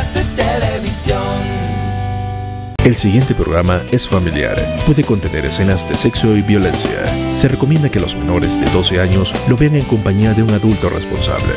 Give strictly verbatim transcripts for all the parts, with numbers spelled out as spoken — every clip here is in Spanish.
Enlace Televisión. El siguiente programa es familiar. Puede contener escenas de sexo y violencia. Se recomienda que los menores de doce años lo vean en compañía de un adulto responsable.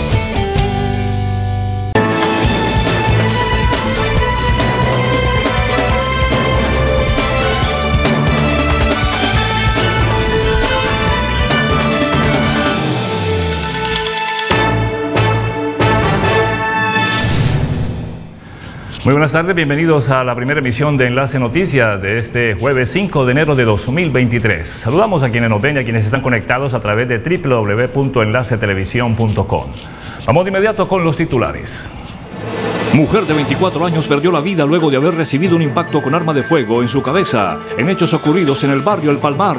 Muy buenas tardes, bienvenidos a la primera emisión de Enlace Noticias de este jueves cinco de enero de dos mil veintitrés. Saludamos a quienes nos ven y a quienes están conectados a través de doble u doble u doble u punto enlace televisión punto com. Vamos de inmediato con los titulares. Mujer de veinticuatro años perdió la vida luego de haber recibido un impacto con arma de fuego en su cabeza en hechos ocurridos en el barrio El Palmar.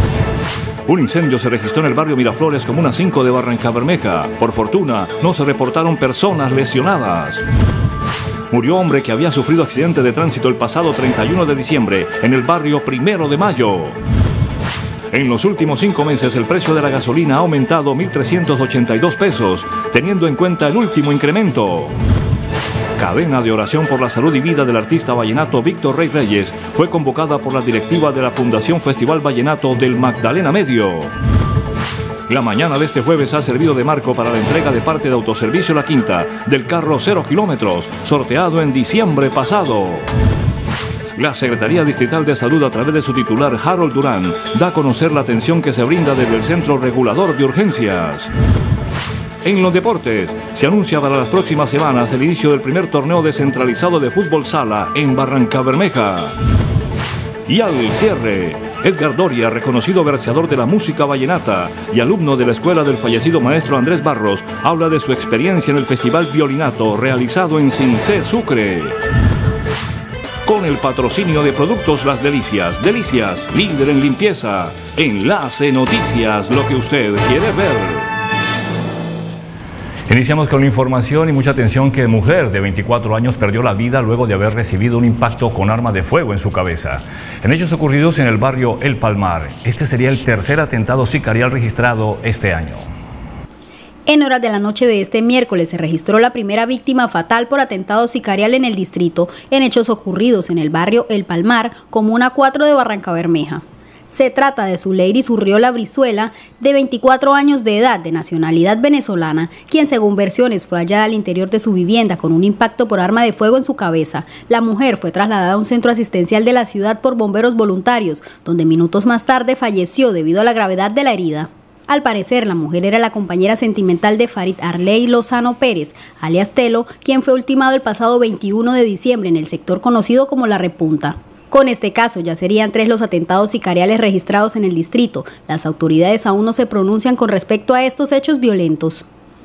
Un incendio se registró en el barrio Miraflores, Comuna cinco de Barrancabermeja. Por fortuna, no se reportaron personas lesionadas. Murió hombre que había sufrido accidente de tránsito el pasado treinta y uno de diciembre en el barrio Primero de Mayo. En los últimos cinco meses el precio de la gasolina ha aumentado mil trescientos ochenta y dos pesos, teniendo en cuenta el último incremento. Cadena de oración por la salud y vida del artista vallenato Víctor Rey Reyes fue convocada por la directiva de la Fundación Festival Vallenato del Magdalena Medio. La mañana de este jueves ha servido de marco para la entrega de parte de Autoservicio La Quinta del carro cero kilómetros, sorteado en diciembre pasado. La Secretaría Distrital de Salud, a través de su titular Harold Durán, da a conocer la atención que se brinda desde el Centro Regulador de Urgencias. En los deportes, se anuncia para las próximas semanas el inicio del primer torneo descentralizado de fútbol sala en Barrancabermeja. Y al cierre, Edgar Doria, reconocido verseador de la música vallenata y alumno de la escuela del fallecido maestro Andrés Barros, habla de su experiencia en el Festival Violinato realizado en Cincé, Sucre. Con el patrocinio de Productos Las Delicias, Delicias, líder en limpieza. Enlace Noticias, lo que usted quiere ver. Iniciamos con la información y mucha atención que mujer de veinticuatro años perdió la vida luego de haber recibido un impacto con arma de fuego en su cabeza. En hechos ocurridos en el barrio El Palmar, este sería el tercer atentado sicarial registrado este año. En horas de la noche de este miércoles se registró la primera víctima fatal por atentado sicarial en el distrito, en hechos ocurridos en el barrio El Palmar, Comuna cuatro de Barrancabermeja. Se trata de Zuleiri Surriola Brizuela, de veinticuatro años de edad, de nacionalidad venezolana, quien según versiones fue hallada al interior de su vivienda con un impacto por arma de fuego en su cabeza. La mujer fue trasladada a un centro asistencial de la ciudad por bomberos voluntarios, donde minutos más tarde falleció debido a la gravedad de la herida. Al parecer, la mujer era la compañera sentimental de Farid Arley Lozano Pérez, alias Telo, quien fue ultimado el pasado veintiuno de diciembre en el sector conocido como La Repunta. Con este caso ya serían tres los atentados sicariales registrados en el distrito. Las autoridades aún no se pronuncian con respecto a estos hechos violentos.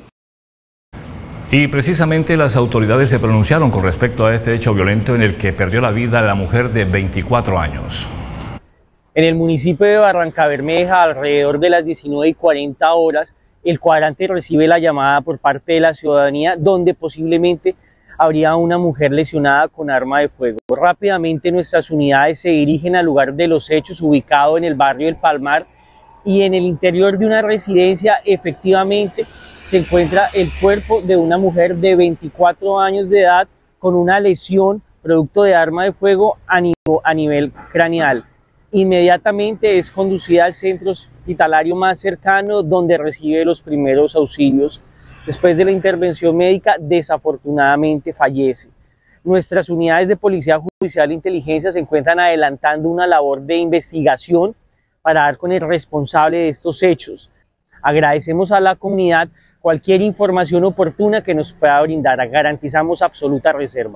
Y precisamente las autoridades se pronunciaron con respecto a este hecho violento en el que perdió la vida la mujer de veinticuatro años. En el municipio de Barrancabermeja, alrededor de las diecinueve y cuarenta horas, el cuadrante recibe la llamada por parte de la ciudadanía donde posiblemente habría una mujer lesionada con arma de fuego. Rápidamente nuestras unidades se dirigen al lugar de los hechos, ubicado en el barrio El Palmar, y en el interior de una residencia efectivamente se encuentra el cuerpo de una mujer de veinticuatro años de edad con una lesión producto de arma de fuego a nivel, a nivel craneal. Inmediatamente es conducida al centro hospitalario más cercano donde recibe los primeros auxilios. Después de la intervención médica, desafortunadamente fallece. Nuestras unidades de Policía Judicial e Inteligencia se encuentran adelantando una labor de investigación para dar con el responsable de estos hechos. Agradecemos a la comunidad cualquier información oportuna que nos pueda brindar. Garantizamos absoluta reserva.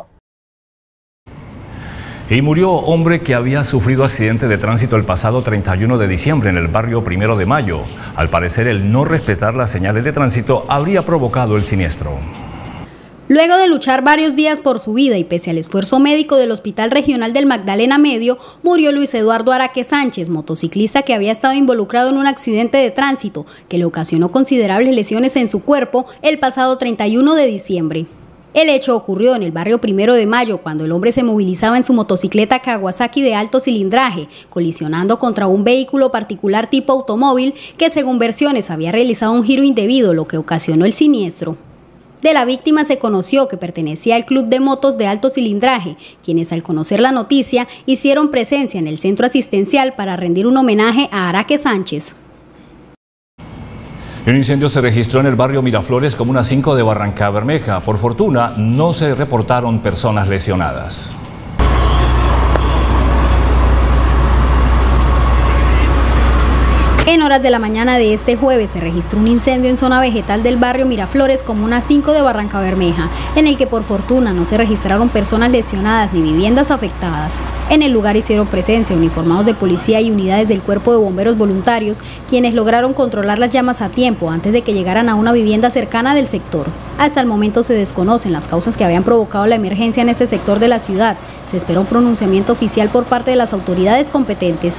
Y murió hombre que había sufrido accidente de tránsito el pasado treinta y uno de diciembre en el barrio Primero de Mayo. Al parecer, el no respetar las señales de tránsito habría provocado el siniestro. Luego de luchar varios días por su vida y pese al esfuerzo médico del Hospital Regional del Magdalena Medio, murió Luis Eduardo Araque Sánchez, motociclista que había estado involucrado en un accidente de tránsito que le ocasionó considerables lesiones en su cuerpo el pasado treinta y uno de diciembre. El hecho ocurrió en el barrio Primero de Mayo cuando el hombre se movilizaba en su motocicleta Kawasaki de alto cilindraje, colisionando contra un vehículo particular tipo automóvil que según versiones había realizado un giro indebido, lo que ocasionó el siniestro. De la víctima se conoció que pertenecía al club de motos de alto cilindraje, quienes al conocer la noticia hicieron presencia en el centro asistencial para rendir un homenaje a Araque Sánchez. Un incendio se registró en el barrio Miraflores, comuna cinco de Barrancabermeja. Por fortuna, no se reportaron personas lesionadas. En horas de la mañana de este jueves se registró un incendio en zona vegetal del barrio Miraflores, comuna cinco de Barrancabermeja, en el que por fortuna no se registraron personas lesionadas ni viviendas afectadas. En el lugar hicieron presencia uniformados de policía y unidades del Cuerpo de Bomberos Voluntarios, quienes lograron controlar las llamas a tiempo antes de que llegaran a una vivienda cercana del sector. Hasta el momento se desconocen las causas que habían provocado la emergencia en este sector de la ciudad. Se espera un pronunciamiento oficial por parte de las autoridades competentes.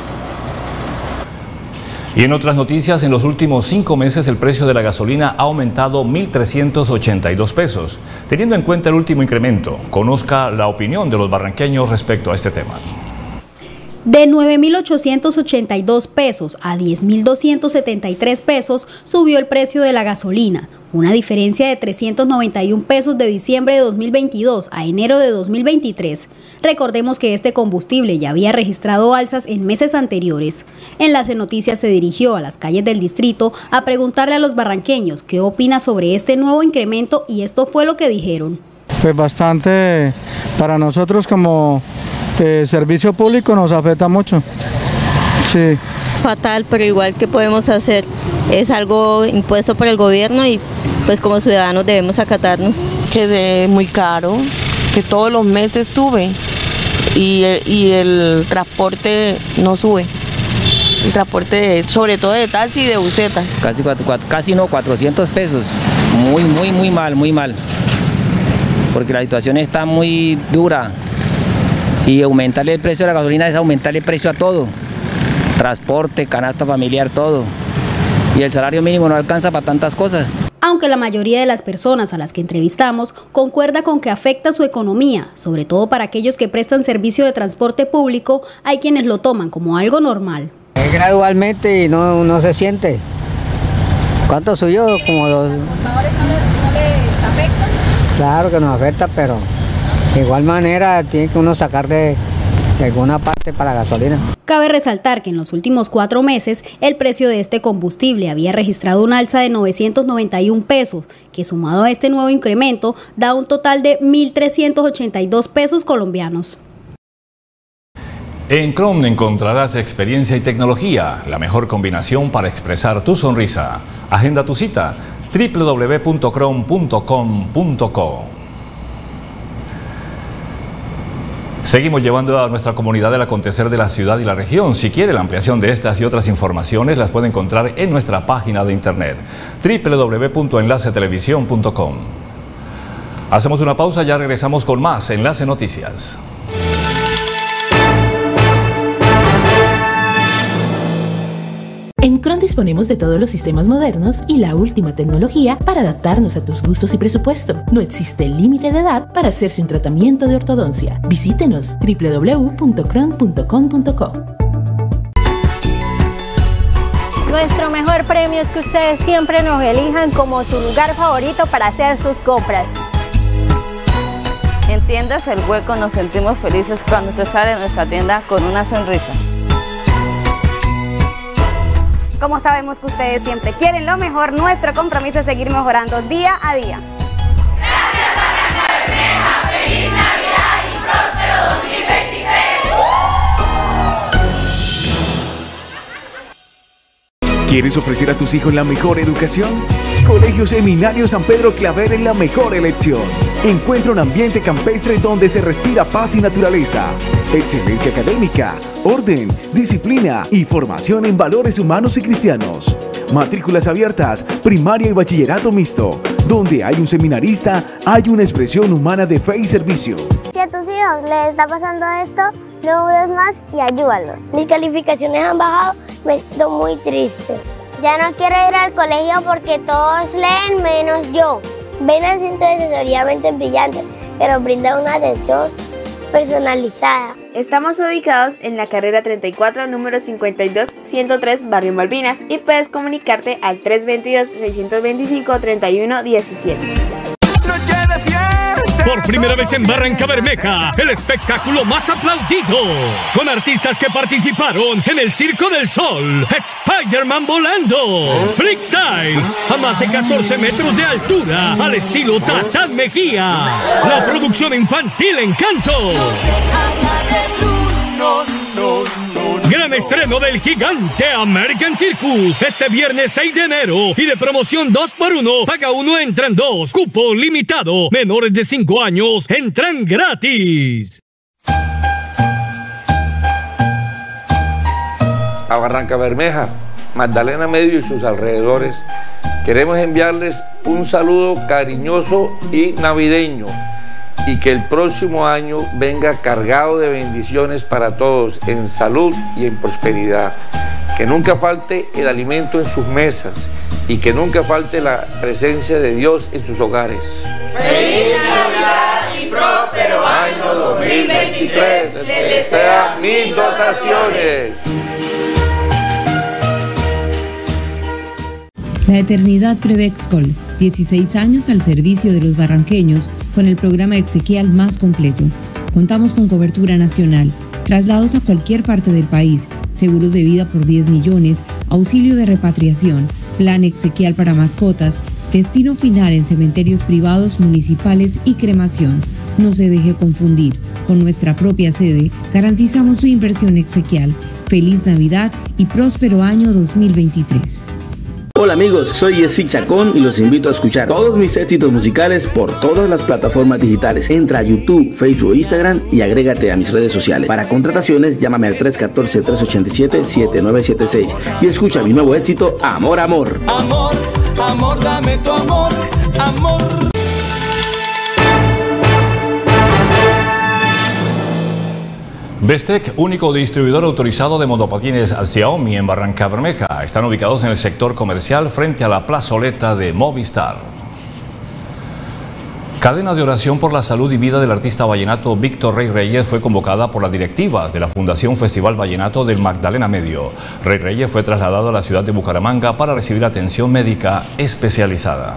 Y en otras noticias, en los últimos cinco meses el precio de la gasolina ha aumentado mil trescientos ochenta y dos pesos. Teniendo en cuenta el último incremento, conozca la opinión de los barranqueños respecto a este tema. De nueve mil ochocientos ochenta y dos pesos a diez mil doscientos setenta y tres pesos subió el precio de la gasolina, una diferencia de trescientos noventa y un pesos de diciembre de dos mil veintidós a enero de dos mil veintitrés. Recordemos que este combustible ya había registrado alzas en meses anteriores. Enlace Noticias se dirigió a las calles del distrito a preguntarle a los barranqueños qué opina sobre este nuevo incremento, y esto fue lo que dijeron. Pues bastante, para nosotros como eh, servicio público nos afecta mucho. Sí. Fatal, pero igual que podemos hacer, es algo impuesto por el gobierno y pues como ciudadanos debemos acatarnos. Que es muy caro, que todos los meses sube y el, y el transporte no sube. El transporte, sobre todo de taxi y de buseta. Casi, cuatro, cuatro, casi no, cuatrocientos pesos. Muy, muy, muy mal, muy mal. Porque la situación está muy dura. Y aumentarle el precio de la gasolina es aumentarle el precio a todo. Transporte, canasta familiar, todo. Y el salario mínimo no alcanza para tantas cosas. Aunque la mayoría de las personas a las que entrevistamos concuerda con que afecta su economía, sobre todo para aquellos que prestan servicio de transporte público, hay quienes lo toman como algo normal. Es gradualmente y no, no se siente. ¿Cuánto subió? Como dos. ¿Los trabajadores no les, no les afecta? Claro que nos afecta, pero de igual manera tiene que uno sacar de, de alguna parte para la gasolina. Cabe resaltar que en los últimos cuatro meses el precio de este combustible había registrado un alza de novecientos noventa y un pesos, que sumado a este nuevo incremento da un total de mil trescientos ochenta y dos pesos colombianos. En Chrome encontrarás experiencia y tecnología, la mejor combinación para expresar tu sonrisa. Agenda tu cita, doble u doble u doble u punto chrome punto com punto co. Seguimos llevando a nuestra comunidad el acontecer de la ciudad y la región. Si quiere la ampliación de estas y otras informaciones, las puede encontrar en nuestra página de internet, doble u doble u doble u punto enlace televisión punto com. Hacemos una pausa, ya regresamos con más Enlace Noticias. En Cron disponemos de todos los sistemas modernos y la última tecnología para adaptarnos a tus gustos y presupuesto. No existe límite de edad para hacerse un tratamiento de ortodoncia. Visítenos doble u doble u doble u punto cron punto com punto co. Nuestro mejor premio es que ustedes siempre nos elijan como su lugar favorito para hacer sus compras. En Tiendas El Hueco nos sentimos felices cuando usted sale de nuestra tienda con una sonrisa. Como sabemos que ustedes siempre quieren lo mejor, nuestro compromiso es seguir mejorando día a día. Gracias, Barrancabermeja. ¡Feliz Navidad y próspero dos mil veintitrés! ¿Quieres ofrecer a tus hijos la mejor educación? Colegio Seminario San Pedro Claver es la mejor elección. Encuentra un ambiente campestre donde se respira paz y naturaleza, excelencia académica, orden, disciplina y formación en valores humanos y cristianos. Matrículas abiertas, primaria y bachillerato mixto. Donde hay un seminarista, hay una expresión humana de fe y servicio. Si a tus hijos les está pasando esto, no dudes más y ayúdalos. Mis calificaciones han bajado, me siento muy triste. Ya no quiero ir al colegio porque todos leen menos yo. Ven al centro de asesoría Mentes Brillantes, que nos brinda una atención personalizada. Estamos ubicados en la carrera treinta y cuatro, número cincuenta y dos ciento tres, Barrio Malvinas, y puedes comunicarte al tres dos dos, seis dos cinco, tres uno uno siete. noche de fiesta. Por primera vez en Barrancabermeja, el espectáculo más aplaudido, con artistas que participaron en el Circo del Sol, Spider-Man volando, Freestyle, a más de catorce metros de altura, al estilo Tatán Mejía, la producción infantil Encanto. No, no, no, Gran estreno del gigante American Circus este viernes seis de enero y de promoción dos por uno, paga uno, entran dos, cupo limitado, menores de cinco años entran gratis. A Barrancabermeja, Magdalena Medio y sus alrededores, queremos enviarles un saludo cariñoso y navideño, y que el próximo año venga cargado de bendiciones para todos, en salud y en prosperidad. Que nunca falte el alimento en sus mesas y que nunca falte la presencia de Dios en sus hogares. ¡Feliz Navidad y próspero año dos mil veintitrés! Les desea mis dotaciones. La Eternidad Prevexcol, dieciséis años al servicio de los barranqueños con el programa exequial más completo. Contamos con cobertura nacional, traslados a cualquier parte del país, seguros de vida por diez millones, auxilio de repatriación, plan exequial para mascotas, destino final en cementerios privados, municipales y cremación. No se deje confundir. Con nuestra propia sede, garantizamos su inversión exequial. Feliz Navidad y próspero año dos mil veintitrés. Hola amigos, soy Jessy Chacón y los invito a escuchar todos mis éxitos musicales por todas las plataformas digitales. Entra a YouTube, Facebook e Instagram y agrégate a mis redes sociales. Para contrataciones, llámame al tres uno cuatro, tres ocho siete, siete nueve siete seis y escucha mi nuevo éxito, Amor, Amor. Amor, amor, dame tu amor, amor. Bestec, único distribuidor autorizado de monopatines Xiaomi en Barrancabermeja. Están ubicados en el sector comercial frente a la plazoleta de Movistar. Cadena de oración por la salud y vida del artista vallenato Víctor Rey Reyes fue convocada por las directivas de la Fundación Festival Vallenato del Magdalena Medio. Rey Reyes fue trasladado a la ciudad de Bucaramanga para recibir atención médica especializada.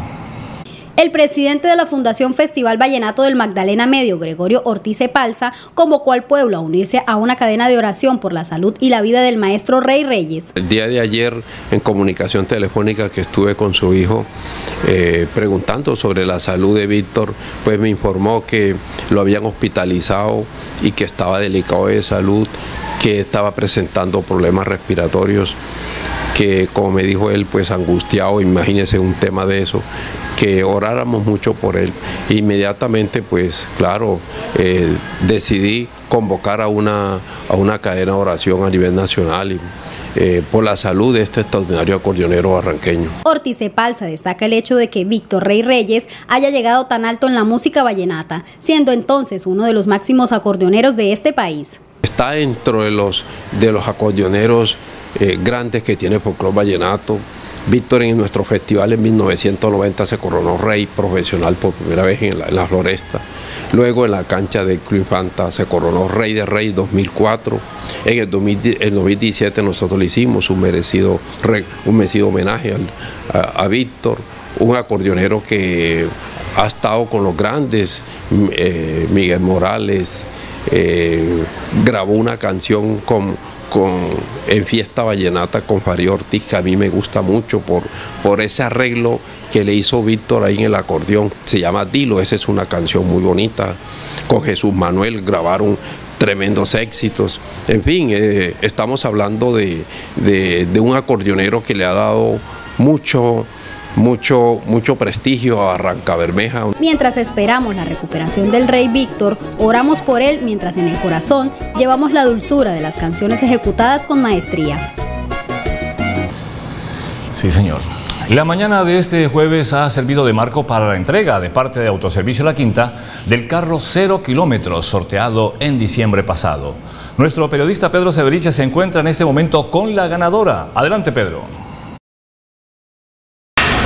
El presidente de la Fundación Festival Vallenato del Magdalena Medio, Gregorio Ortiz Epalza, convocó al pueblo a unirse a una cadena de oración por la salud y la vida del maestro Rey Reyes. El día de ayer, en comunicación telefónica que estuve con su hijo, eh, preguntando sobre la salud de Víctor, pues me informó que lo habían hospitalizado y que estaba delicado de salud, que estaba presentando problemas respiratorios, que como me dijo él, pues angustiado, imagínese un tema de eso, que oráramos mucho por él. Inmediatamente, pues claro, eh, decidí convocar a una, a una cadena de oración a nivel nacional y, eh, por la salud de este extraordinario acordeonero barranqueño. Ortiz Epalza destaca el hecho de que Víctor Rey Reyes haya llegado tan alto en la música vallenata, siendo entonces uno de los máximos acordeoneros de este país. Está dentro de los, de los acordeoneros eh, grandes que tiene Folclor Vallenato. Víctor en nuestro festival en mil novecientos noventa se coronó rey profesional por primera vez en la, en la Floresta. Luego en la cancha del Club Infanta se coronó rey de rey dos mil cuatro. En el, dos mil, el dos mil diecisiete nosotros le hicimos un merecido, un merecido homenaje al, a, a Víctor, un acordeonero que ha estado con los grandes, eh, Miguel Morales, eh, grabó una canción con... Con, en Fiesta Vallenata con Farid Ortiz, que a mí me gusta mucho por, por ese arreglo que le hizo Víctor ahí en el acordeón. Se llama Dilo, esa es una canción muy bonita. Con Jesús Manuel grabaron tremendos éxitos. En fin, eh, estamos hablando de, de, de un acordeonero que le ha dado mucho... Mucho, mucho prestigio a Barrancabermeja. Mientras esperamos la recuperación del Rey Víctor, oramos por él mientras en el corazón llevamos la dulzura de las canciones ejecutadas con maestría. Sí, señor. La mañana de este jueves ha servido de marco para la entrega de parte de Autoservicio La Quinta del carro cero kilómetros sorteado en diciembre pasado. Nuestro periodista Pedro Severiche se encuentra en este momento con la ganadora. Adelante, Pedro.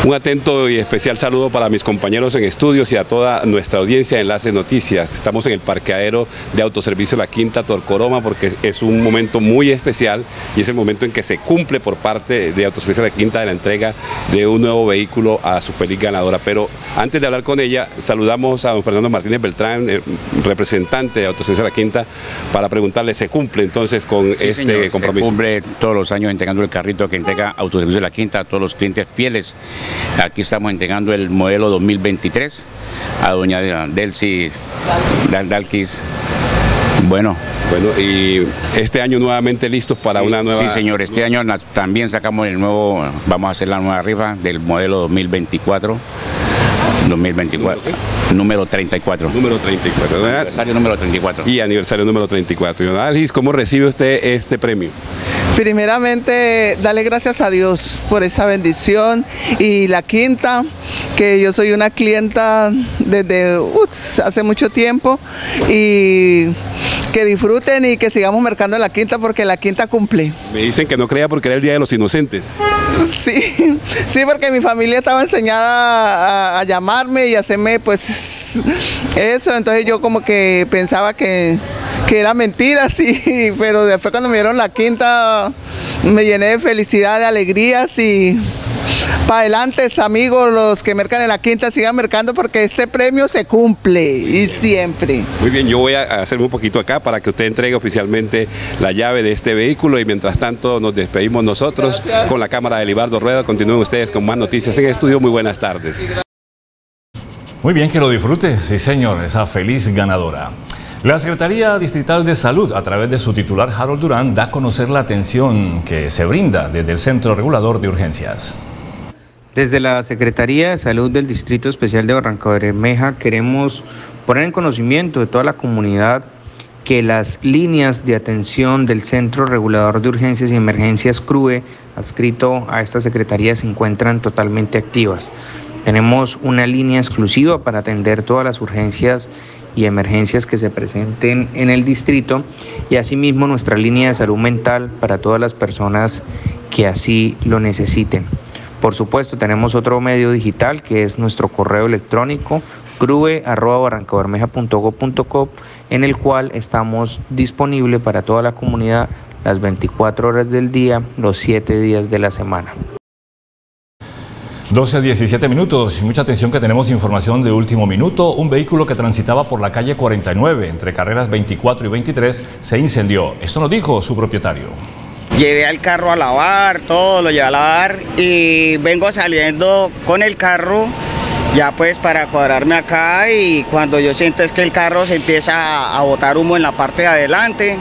Un atento y especial saludo para mis compañeros en estudios y a toda nuestra audiencia de Enlace Noticias. Estamos en el parqueadero de Autoservicio La Quinta Torcoroma porque es un momento muy especial y es el momento en que se cumple por parte de Autoservicio La Quinta de la entrega de un nuevo vehículo a su feliz ganadora. Pero antes de hablar con ella, saludamos a don Fernando Martínez Beltrán, eh, representante de Autoservicio La Quinta, para preguntarle, ¿se cumple entonces con sí, este señor, compromiso? Se cumple todos los años entregando el carrito que entrega Autoservicio La Quinta a todos los clientes fieles. Aquí estamos entregando el modelo dos mil veintitrés a doña Delcy Dalquis. Bueno. Bueno, y este año nuevamente listos para sí, una nueva... Sí, señor, este año también sacamos el nuevo, vamos a hacer la nueva rifa del modelo dos mil veinticuatro. dos mil veinticuatro, número treinta y cuatro. Número treinta y cuatro. Aniversario número treinta y cuatro. Y aniversario número treinta y cuatro. Don Algis, ¿cómo recibe usted este premio? Primeramente, darle gracias a Dios por esa bendición y La Quinta, que yo soy una clienta desde uh, hace mucho tiempo, y que disfruten y que sigamos mercando en La Quinta porque La Quinta cumple. Me dicen que no crea porque era el Día de los Inocentes. Sí, sí, porque mi familia estaba enseñada a, a llamarme y hacerme pues eso, entonces yo como que pensaba que, que era mentira, sí, pero después cuando me dieron La Quinta me llené de felicidad, de alegrías y para adelante, amigos, los que mercan en La Quinta sigan mercando porque este premio se cumple y siempre. Muy bien, yo voy a hacerme un poquito acá para que usted entregue oficialmente la llave de este vehículo y mientras tanto nos despedimos nosotros. Gracias. Con la cámara de Libardo Rueda. Continúen ustedes con más noticias en estudio. Muy buenas tardes. Muy bien, que lo disfrute, sí señor, esa feliz ganadora. La Secretaría Distrital de Salud, a través de su titular Harold Durán, da a conocer la atención que se brinda desde el Centro Regulador de Urgencias. Desde la Secretaría de Salud del Distrito Especial de Barrancabermeja queremos poner en conocimiento de toda la comunidad que las líneas de atención del Centro Regulador de Urgencias y Emergencias C R U E, adscrito a esta Secretaría, se encuentran totalmente activas. Tenemos una línea exclusiva para atender todas las urgencias y emergencias que se presenten en el distrito y asimismo nuestra línea de salud mental para todas las personas que así lo necesiten. Por supuesto, tenemos otro medio digital que es nuestro correo electrónico crue arroba barrancabermeja punto gob punto co, en el cual estamos disponibles para toda la comunidad las veinticuatro horas del día, los siete días de la semana. doce a diecisiete minutos, mucha atención que tenemos información de último minuto. Un vehículo que transitaba por la calle cuarenta y nueve entre carreras veinticuatro y veintitrés se incendió. Esto nos dijo su propietario. Llevé al carro a lavar, todo lo llevé a lavar y vengo saliendo con el carro ya pues para cuadrarme acá y cuando yo siento es que el carro se empieza a, a botar humo en la parte de adelante.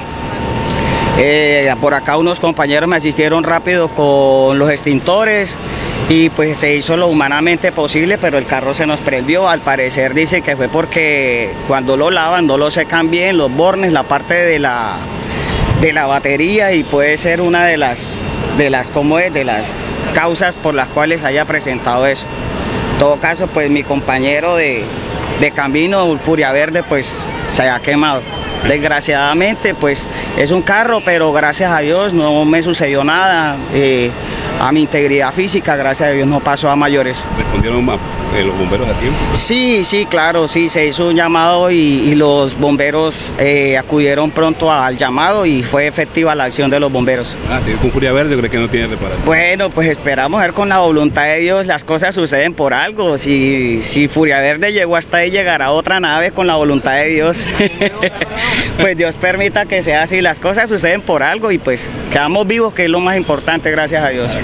Eh, por acá unos compañeros me asistieron rápido con los extintores y pues se hizo lo humanamente posible, pero el carro se nos prendió. Al parecer dice que fue porque cuando lo lavan no lo secan bien los bornes, la parte de la de la batería, y puede ser una de las de las como es, de las causas por las cuales haya presentado eso. En todo caso, pues mi compañero de, de camino, Furia Verde, pues se ha quemado. Desgraciadamente, pues es un carro, pero gracias a Dios no me sucedió nada. Eh, a mi integridad física, gracias a Dios, no pasó a mayores. ¿Respondieron eh, los bomberos a tiempo? Sí, sí, claro, sí, se hizo un llamado y, y los bomberos eh, acudieron pronto al llamado y fue efectiva la acción de los bomberos. Ah, sí, con Furia Verde, ¿cree que no tiene reparación? Bueno, pues esperamos ver con la voluntad de Dios, las cosas suceden por algo. Si, si Furia Verde llegó hasta ahí, llegará otra nave con la voluntad de Dios. Pues Dios permita que sea así, las cosas suceden por algo y pues quedamos vivos, que es lo más importante, gracias a Dios.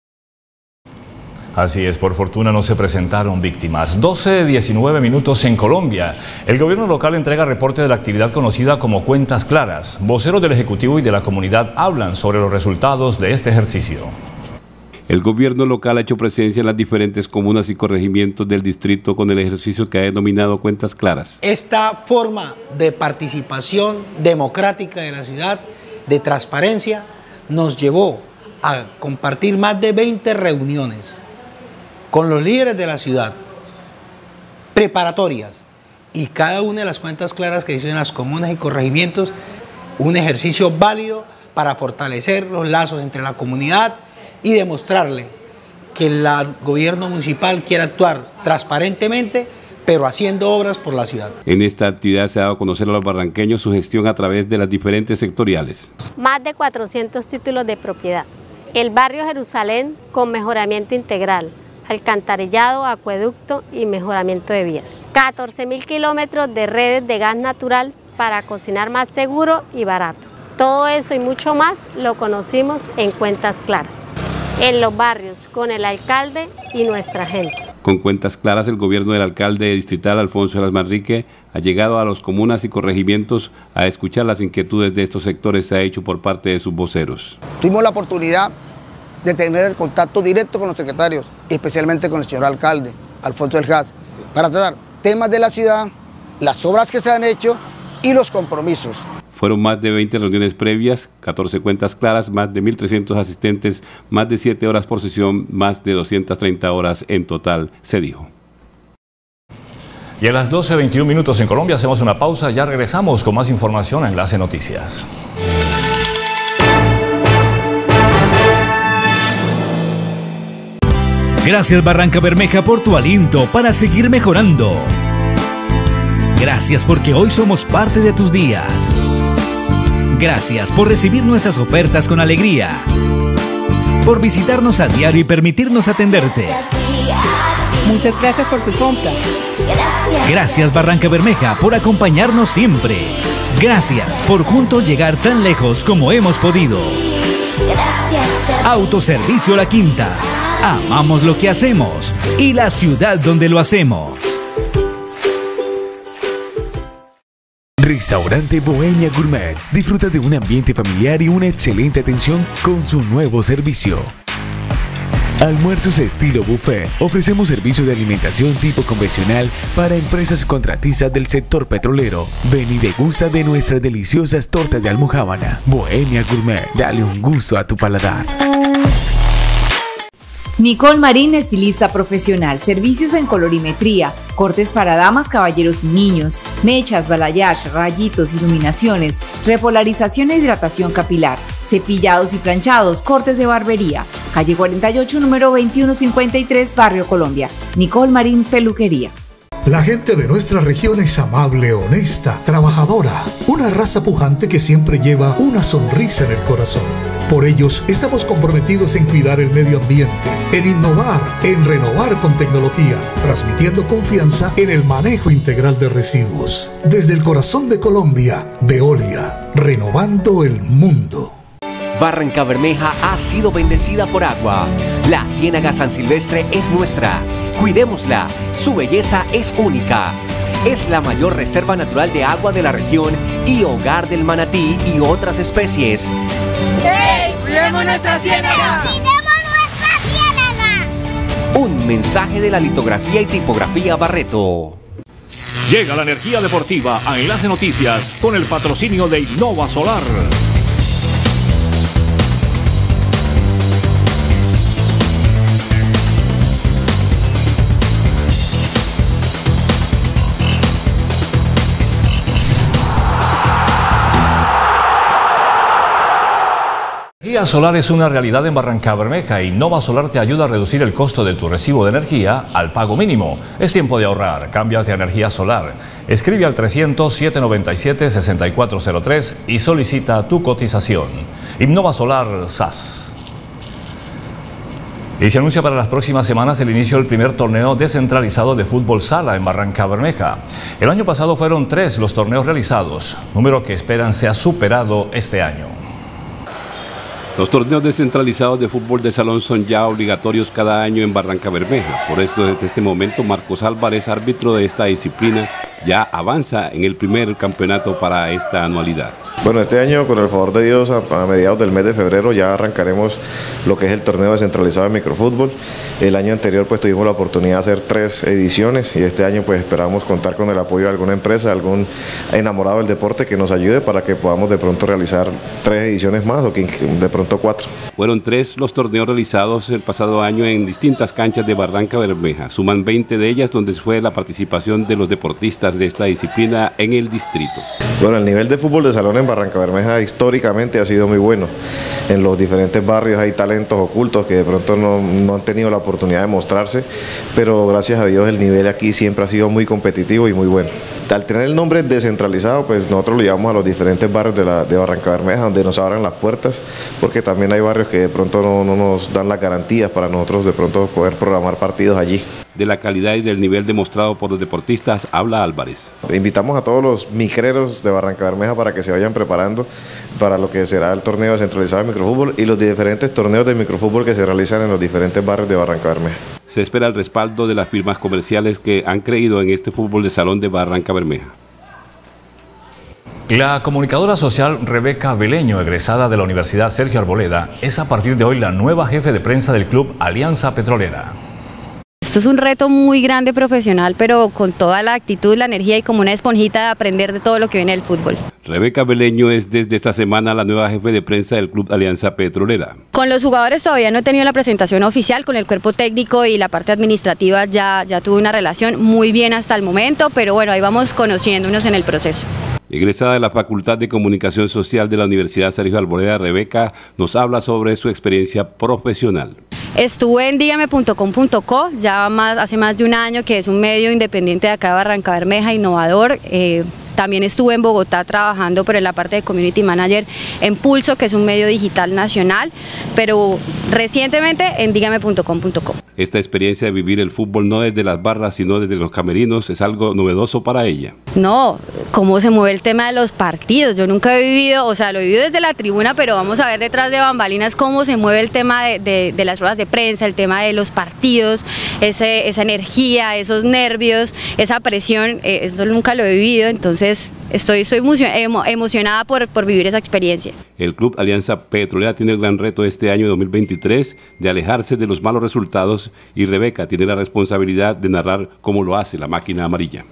Así es, por fortuna no se presentaron víctimas. doce, diecinueve minutos en Colombia. El gobierno local entrega reporte de la actividad conocida como Cuentas Claras. Voceros del Ejecutivo y de la comunidad hablan sobre los resultados de este ejercicio. El gobierno local ha hecho presencia en las diferentes comunas y corregimientos del distrito con el ejercicio que ha denominado Cuentas Claras. Esta forma de participación democrática de la ciudad, de transparencia, nos llevó a compartir más de veinte reuniones con los líderes de la ciudad, preparatorias, y cada una de las cuentas claras que hicieron en las comunas y corregimientos, un ejercicio válido para fortalecer los lazos entre la comunidad y demostrarle que el gobierno municipal quiere actuar transparentemente, pero haciendo obras por la ciudad. En esta actividad se ha dado a conocer a los barranqueños su gestión a través de las diferentes sectoriales. Más de cuatrocientos títulos de propiedad. El barrio Jerusalén con mejoramiento integral, alcantarillado, acueducto y mejoramiento de vías. catorce mil kilómetros de redes de gas natural para cocinar más seguro y barato. Todo eso y mucho más lo conocimos en Cuentas Claras, en los barrios, con el alcalde y nuestra gente. Con Cuentas Claras, el gobierno del alcalde distrital Alfonso de las Manrique ha llegado a los comunas y corregimientos a escuchar las inquietudes de estos sectores, se ha hecho por parte de sus voceros. Tuvimos la oportunidad de tener el contacto directo con los secretarios, especialmente con el señor alcalde, Alfonso del Gas, para tratar temas de la ciudad, las obras que se han hecho y los compromisos. Fueron más de veinte reuniones previas, catorce cuentas claras, más de mil trescientos asistentes, más de siete horas por sesión, más de doscientas treinta horas en total, se dijo. Y a las doce veintiún minutos en Colombia hacemos una pausa, ya regresamos con más información en Enlace Noticias. Gracias Barranca Bermeja por tu aliento para seguir mejorando. Gracias porque hoy somos parte de tus días. Gracias por recibir nuestras ofertas con alegría. Por visitarnos a diario y permitirnos atenderte. Muchas gracias por su compra. Gracias Barranca Bermeja por acompañarnos siempre. Gracias por juntos llegar tan lejos como hemos podido. Autoservicio La Quinta. Amamos lo que hacemos y la ciudad donde lo hacemos. Restaurante Bohemia Gourmet. Disfruta de un ambiente familiar y una excelente atención con su nuevo servicio. Almuerzos estilo buffet. Ofrecemos servicio de alimentación tipo convencional para empresas contratistas del sector petrolero. Ven y degusta de nuestras deliciosas tortas de almojábana. Bohemia Gourmet. Dale un gusto a tu paladar. Nicole Marín, estilista profesional, servicios en colorimetría, cortes para damas, caballeros y niños, mechas, balayage, rayitos, iluminaciones, repolarización e hidratación capilar, cepillados y planchados, cortes de barbería. Calle cuarenta y ocho, número veintiuno cincuenta y tres, Barrio Colombia. Nicole Marín Peluquería. La gente de nuestra región es amable, honesta, trabajadora, una raza pujante que siempre lleva una sonrisa en el corazón. Por ellos estamos comprometidos en cuidar el medio ambiente, en innovar, en renovar con tecnología, transmitiendo confianza en el manejo integral de residuos. Desde el corazón de Colombia, Veolia, renovando el mundo. Barranca Bermeja ha sido bendecida por agua. La Ciénaga San Silvestre es nuestra. Cuidémosla. Su belleza es única. Es la mayor reserva natural de agua de la región y hogar del manatí y otras especies. ¡Hey! ¡Cuidemos nuestra ciénaga! ¡Cuidemos nuestra ciénaga! Un mensaje de la litografía y tipografía Barreto. Llega la energía deportiva a Enlace Noticias con el patrocinio de Innova Solar. Energía solar es una realidad en Barranca Bermeja. Innova Solar te ayuda a reducir el costo de tu recibo de energía al pago mínimo. Es tiempo de ahorrar. Cámbiate a energía solar. Escribe al trescientos, siete noventa y siete, sesenta y cuatro cero tres y solicita tu cotización. Innova Solar S A S. Y se anuncia para las próximas semanas el inicio del primer torneo descentralizado de fútbol sala en Barranca Bermeja. El año pasado fueron tres los torneos realizados, número que esperan sea superado este año. Los torneos descentralizados de fútbol de salón son ya obligatorios cada año en Barranca Bermeja. Por esto, desde este momento, Marcos Álvarez, árbitro de esta disciplina, ya avanza en el primer campeonato para esta anualidad. Bueno, este año, con el favor de Dios, a, a mediados del mes de febrero ya arrancaremos lo que es el torneo descentralizado de microfútbol. El año anterior pues tuvimos la oportunidad de hacer tres ediciones y este año pues esperamos contar con el apoyo de alguna empresa, algún enamorado del deporte que nos ayude para que podamos de pronto realizar tres ediciones más o de pronto cuatro. Fueron tres los torneos realizados el pasado año en distintas canchas de Barranca Bermeja. Suman veinte de ellas donde fue la participación de los deportistas de esta disciplina en el distrito. Bueno, el nivel de fútbol de salón en Barrancabermeja históricamente ha sido muy bueno. En los diferentes barrios hay talentos ocultos que de pronto no, no han tenido la oportunidad de mostrarse, pero gracias a Dios el nivel aquí siempre ha sido muy competitivo y muy bueno. Al tener el nombre descentralizado, pues nosotros lo llevamos a los diferentes barrios de, la, de Barrancabermeja, donde nos abran las puertas, porque también hay barrios que de pronto no, no nos dan las garantías para nosotros de pronto poder programar partidos allí. De la calidad y del nivel demostrado por los deportistas, habla Álvarez. Invitamos a todos los micreros de Barrancabermeja para que se vayan preparando para lo que será el torneo descentralizado de microfútbol y los diferentes torneos de microfútbol que se realizan en los diferentes barrios de Barrancabermeja. Se espera el respaldo de las firmas comerciales que han creído en este fútbol de salón de Barrancabermeja. La comunicadora social Rebeca Beleño, egresada de la Universidad Sergio Arboleda, es a partir de hoy la nueva jefe de prensa del Club Alianza Petrolera. Esto es un reto muy grande profesional, pero con toda la actitud, la energía y como una esponjita de aprender de todo lo que viene del fútbol. Rebeca Beleño es desde esta semana la nueva jefe de prensa del Club Alianza Petrolera. Con los jugadores todavía no he tenido la presentación oficial, con el cuerpo técnico y la parte administrativa ya, ya tuve una relación muy bien hasta el momento, pero bueno, ahí vamos conociéndonos en el proceso. Egresada de la Facultad de Comunicación Social de la Universidad Sergio Arboleda, Rebeca nos habla sobre su experiencia profesional. Estuve en dígame punto com punto co, ya más, hace más de un año, que es un medio independiente de acá de Barrancabermeja, innovador. Eh, También estuve en Bogotá trabajando por la parte de Community Manager en Pulso, que es un medio digital nacional, pero recientemente en dígame punto com punto co. Esta experiencia de vivir el fútbol no desde las barras, sino desde los camerinos, es algo novedoso para ella. No, cómo se mueve el tema de los partidos. Yo nunca he vivido, o sea, lo he vivido desde la tribuna, pero vamos a ver detrás de bambalinas cómo se mueve el tema de, de, de las ruedas de prensa, el tema de los partidos, ese, esa energía, esos nervios, esa presión, eh, eso nunca lo he vivido, entonces estoy, estoy emocionada por, por vivir esa experiencia. El Club Alianza Petrolera tiene el gran reto este año dos mil veintitrés de alejarse de los malos resultados y Rebeca tiene la responsabilidad de narrar cómo lo hace la máquina amarilla.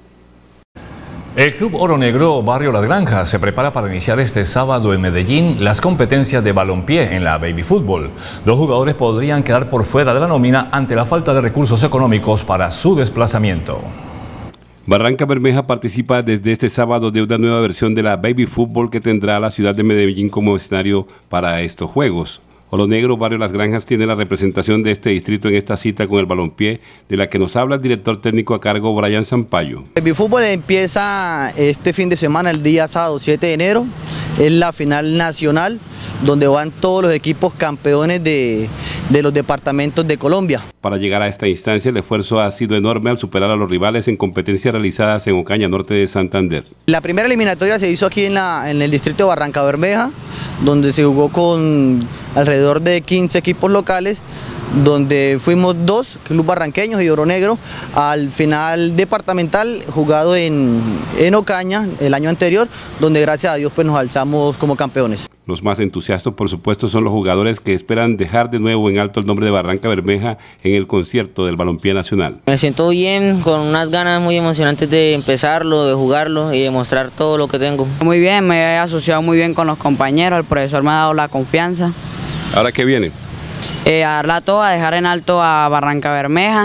El Club Oro Negro Barrio Las Granjas se prepara para iniciar este sábado en Medellín las competencias de balompié en la Baby Fútbol. Dos jugadores podrían quedar por fuera de la nómina ante la falta de recursos económicos para su desplazamiento. Barrancabermeja participa desde este sábado de una nueva versión de la Baby Fútbol que tendrá la ciudad de Medellín como escenario para estos juegos. Oro Negro Barrio Las Granjas tiene la representación de este distrito en esta cita con el balompié, de la que nos habla el director técnico a cargo, Brian Zampayo. El Baby Fútbol empieza este fin de semana, el día sábado siete de enero, es la final nacional, donde van todos los equipos campeones de, de los departamentos de Colombia. Para llegar a esta instancia, el esfuerzo ha sido enorme al superar a los rivales en competencias realizadas en Ocaña, norte de Santander. La primera eliminatoria se hizo aquí en, la, en el distrito de Barrancabermeja, donde se jugó con alrededor de quince equipos locales, donde fuimos dos, Club Barranqueños y Oro Negro, al final departamental jugado en, en Ocaña el año anterior, donde gracias a Dios pues nos alzamos como campeones. Los más entusiastas, por supuesto, son los jugadores que esperan dejar de nuevo en alto el nombre de Barrancabermeja en el concierto del balompié nacional. Me siento bien, con unas ganas muy emocionantes de empezarlo, de jugarlo y de mostrar todo lo que tengo. Muy bien, me he asociado muy bien con los compañeros, el profesor me ha dado la confianza. ¿Ahora qué viene? Eh, a darla toda, a dejar en alto a Barrancabermeja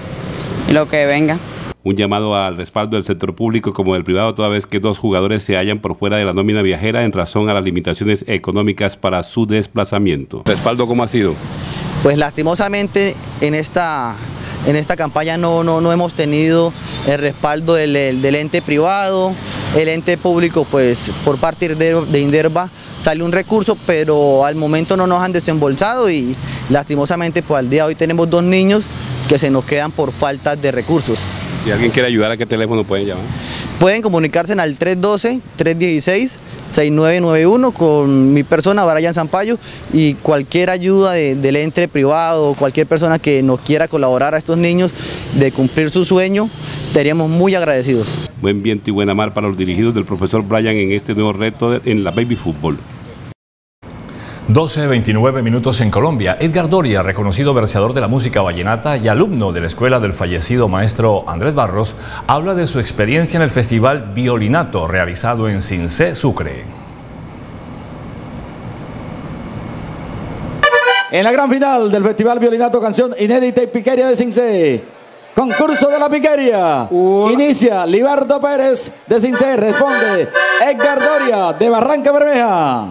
y lo que venga. Un llamado al respaldo del sector público como del privado, toda vez que dos jugadores se hallan por fuera de la nómina viajera en razón a las limitaciones económicas para su desplazamiento. ¿Respaldo cómo ha sido? Pues lastimosamente en esta, en esta campaña no, no, no hemos tenido el respaldo del, del ente privado, el ente público pues por parte de, de Inderva sale un recurso, pero al momento no nos han desembolsado y lastimosamente pues al día de hoy tenemos dos niños que se nos quedan por falta de recursos. Si alguien quiere ayudar, ¿a qué teléfono pueden llamar? Pueden comunicarse al tres uno dos, tres uno seis, seis nueve nueve uno con mi persona, Brian Zampayo, y cualquier ayuda de, del ente privado, cualquier persona que nos quiera colaborar a estos niños de cumplir su sueño, estaríamos muy agradecidos. Buen viento y buena mar para los dirigidos del profesor Brian en este nuevo reto en la Baby Fútbol. doce veintinueve minutos en Colombia. Edgar Doria, reconocido verseador de la música vallenata y alumno de la escuela del fallecido maestro Andrés Barros, habla de su experiencia en el festival Violinato realizado en Cincé, Sucre. En la gran final del festival Violinato, canción inédita y piqueria de Cincé, Concurso de la piquería. Uh. Inicia Libardo Pérez de Cincé. Responde Edgar Doria de Barranca Bermeja.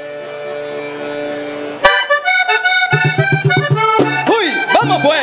¡Uy! ¡Vamos pues!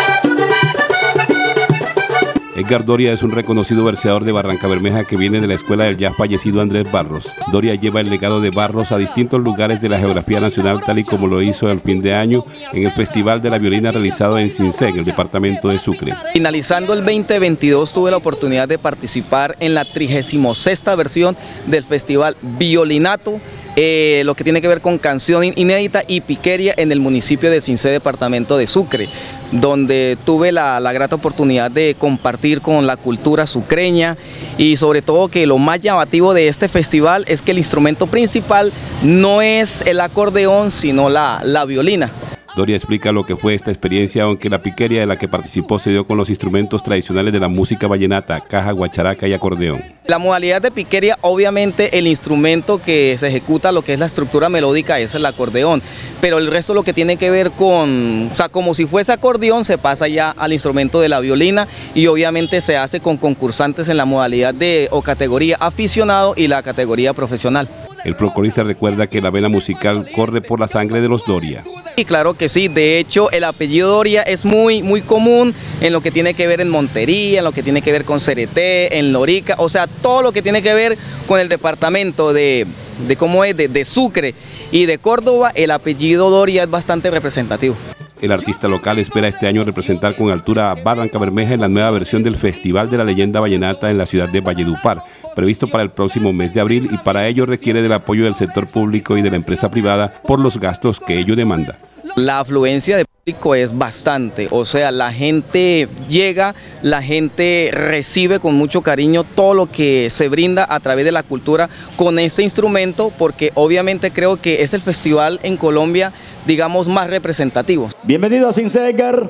Edgar Doria es un reconocido verseador de Barranca Bermeja que viene de la escuela del ya fallecido Andrés Barros. Doria lleva el legado de Barros a distintos lugares de la geografía nacional, tal y como lo hizo al fin de año en el Festival de la Violina realizado en Cincé, en el departamento de Sucre. Finalizando el veinte veintidós tuve la oportunidad de participar en la trigésima sexta versión del Festival Violinato, Eh, lo que tiene que ver con canción inédita y piquería en el municipio de Cincé, departamento de Sucre, donde tuve la, la grata oportunidad de compartir con la cultura sucreña y sobre todo que lo más llamativo de este festival es que el instrumento principal no es el acordeón sino la, la violina. Doria explica lo que fue esta experiencia, aunque la piquería de la que participó se dio con los instrumentos tradicionales de la música vallenata, caja, guacharaca y acordeón. La modalidad de piquería, obviamente el instrumento que se ejecuta, lo que es la estructura melódica, es el acordeón, pero el resto lo que tiene que ver con, o sea, como si fuese acordeón, se pasa ya al instrumento de la violina y obviamente se hace con concursantes en la modalidad de o categoría aficionado y la categoría profesional. El folclorista recuerda que la vena musical corre por la sangre de los Doria. Y claro que sí, de hecho el apellido Doria es muy, muy común en lo que tiene que ver en Montería, en lo que tiene que ver con Cereté, en Lorica, o sea, todo lo que tiene que ver con el departamento de, de, ¿cómo es? de, de Sucre y de Córdoba, el apellido Doria es bastante representativo. El artista local espera este año representar con altura a Barranca Bermeja en la nueva versión del Festival de la Leyenda Vallenata en la ciudad de Valledupar, previsto para el próximo mes de abril, y para ello requiere del apoyo del sector público y de la empresa privada por los gastos que ello demanda. La afluencia de público es bastante, o sea, la gente llega, la gente recibe con mucho cariño todo lo que se brinda a través de la cultura con este instrumento, porque obviamente creo que es el festival en Colombia, digamos, más representativo. Bienvenido a Cincé, Edgar.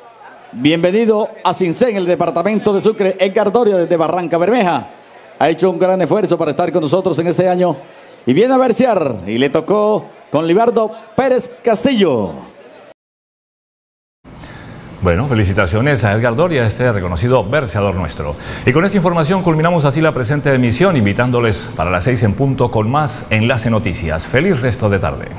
Bienvenido a Cincé en el departamento de Sucre. Edgar Doria desde Barranca Bermeja ha hecho un gran esfuerzo para estar con nosotros en este año y viene a versear y le tocó con Libardo Pérez Castillo. Bueno, felicitaciones a Edgar Doria, este reconocido verseador nuestro. Y con esta información culminamos así la presente emisión, invitándoles para las seis en punto con más Enlace Noticias. Feliz resto de tarde.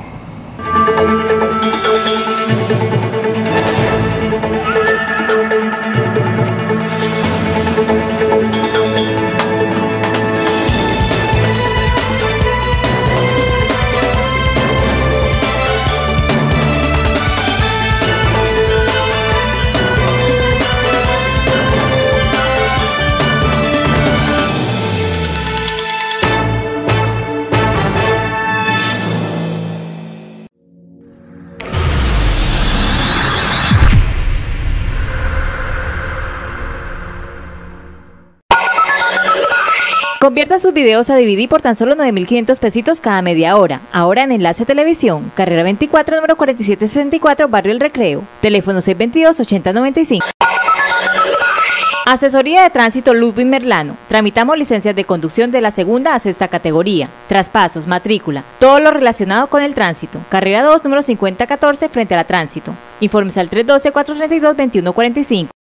Convierta sus videos a D V D por tan solo nueve mil quinientos pesitos cada media hora. Ahora en Enlace Televisión, carrera veinticuatro, número cuarenta y siete sesenta y cuatro, Barrio El Recreo. Teléfono seis veintidós, ochenta noventa y cinco. Asesoría de Tránsito Ludwig Merlano. Tramitamos licencias de conducción de la segunda a sexta categoría. Traspasos, matrícula, todo lo relacionado con el tránsito. Carrera dos, número cincuenta catorce, frente a la Tránsito. Informes al tres uno dos, cuatro tres dos, dos uno cuatro cinco.